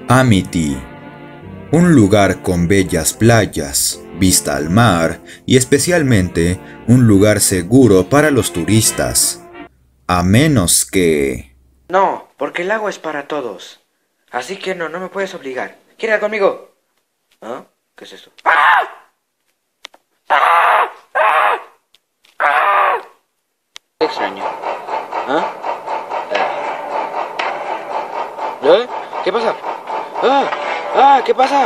Amity, un lugar con bellas playas, vista al mar y especialmente un lugar seguro para los turistas. A menos que... No, porque el agua es para todos. Así que no me puedes obligar. ¿Quieres ir conmigo? ¿Ah? ¿Qué es esto? Qué extraño. ¿Ah? ¿Qué pasa? ¿Qué pasa?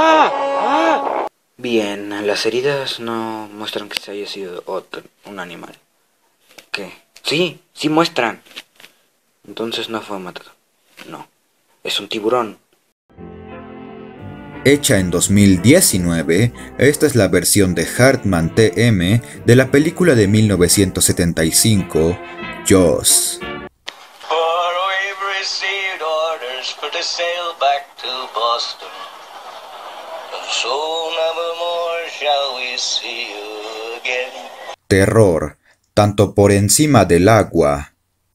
Bien, las heridas no muestran que se haya sido un animal. ¿Qué? Sí muestran. Entonces no fue matado. No, es un tiburón. Hecha en 2019, esta es la versión de Hartman TM de la película de 1975, Jaws. Terror, tanto por encima del agua.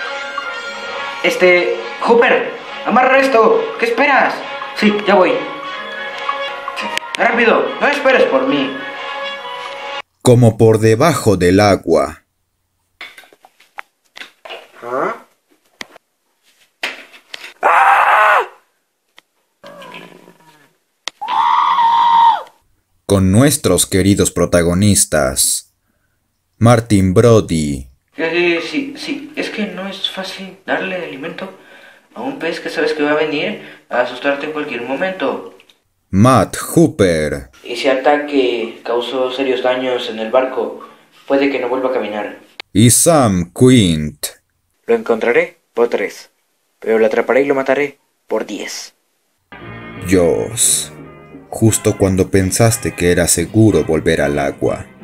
Hooper, amarra esto. ¿Qué esperas? Sí, ya voy. Rápido, no esperes por mí. Como por debajo del agua. Con nuestros queridos protagonistas, Martin Brody. Sí, es que no es fácil darle alimento a un pez que sabes que va a venir a asustarte en cualquier momento. Matt Hooper. Y si ataque causó serios daños en el barco, puede que no vuelva a caminar. Y Sam Quint. Lo encontraré por 3, pero lo atraparé y lo mataré por 10. Jaws. Justo cuando pensaste que era seguro volver al agua.